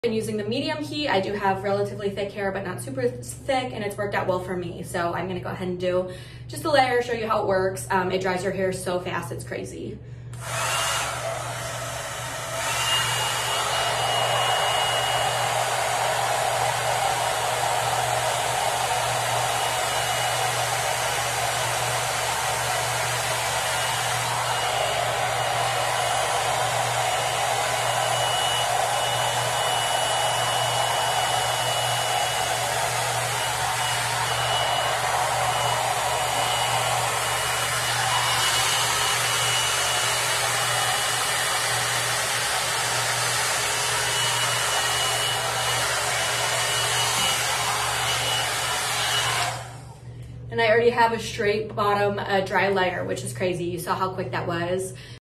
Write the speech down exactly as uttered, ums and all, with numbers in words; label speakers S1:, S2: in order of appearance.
S1: Been using the medium heat. I do have relatively thick hair, but not super thick, and it's worked out well for me. So I'm gonna go ahead and do just a layer, show you how it works. Um, it dries your hair so fast, it's crazy. And I already have a straight bottom uh, dry layer, which is crazy. You saw how quick that was.